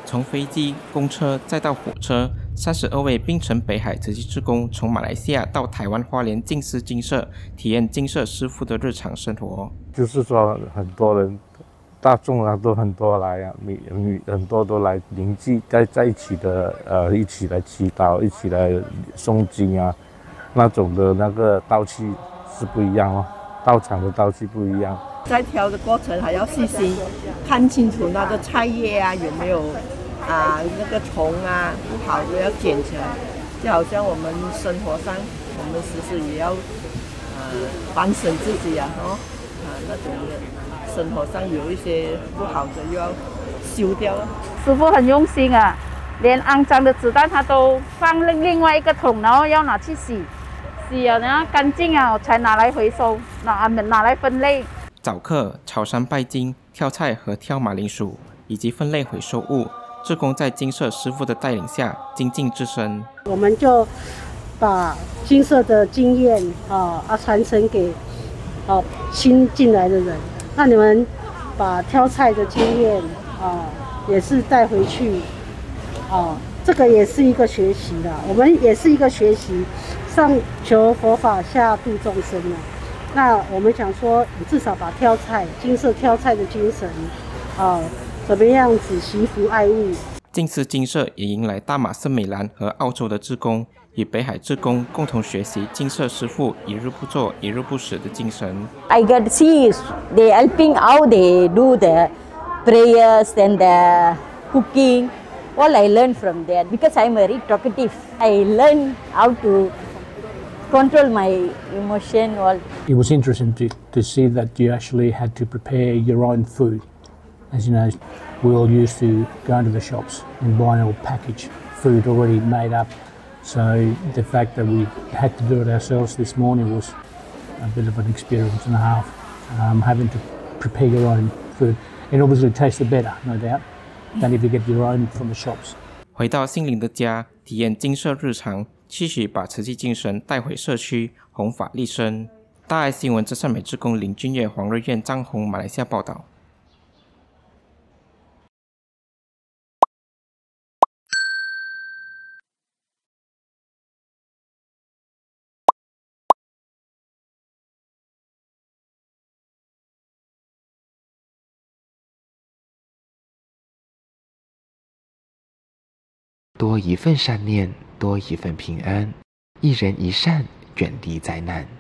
从飞机、公车再到火车，32位槟城北海慈济志工从马来西亚到台湾花莲净思精舍，体验精舍师父的日常生活。 就是说，很多人、大众啊都很多来啊，很多都来凝聚在一起的，一起来祈祷，一起来诵经啊，那种的那个道气是不一样哦，道场的道气不一样。 在挑的过程还要细心看清楚那个菜叶啊有没有那个虫啊不好的要捡起来，就好像我们生活上我们时时也要反省自己啊那种的生活上有一些不好的又要修掉。 师父很用心啊，连肮脏的纸袋他都放另外一个桶，然后要拿去洗了然后干净啊我才拿来回收，拿来分类。 早课、朝山拜金、挑菜和挑马铃薯，以及分类回收物。志工在精舍师父的带领下精进自身。 我们就把精舍的经验传承给新进来的人。那你们把挑菜的经验也是带回去这个也是一个学习啦。我们也是一个学习，上求佛法，下度众生啦。那我们想说，至少把挑菜、精舍挑菜的精神，怎么样子惜福爱物。 净思精舍也迎来大马森美兰和澳洲的志工，与北海志工共同学习精舍师父一日不做一日不食的精神。 I get to see they helping how they do the prayers and the cooking. All I learned from there because I'm very talkative. I learned how to control my emotion. It was interesting to see that you actually had to prepare your own food. As you know, we all used to go into the shops and buy all packaged food already made up. So the fact that we had to do it ourselves this morning was a bit of an experience and a half. Having to prepare your own food. It obviously tasted better, no doubt, than if you get your own from the shops. 回到心灵的家，体验精舍日常，期许把慈济精神带回社区，弘法利生。大爱新闻真善美志工林俊月、黄瑞苑、张红，马来西亚报道。 多一份善念，多一份平安。一人一善，远离灾难。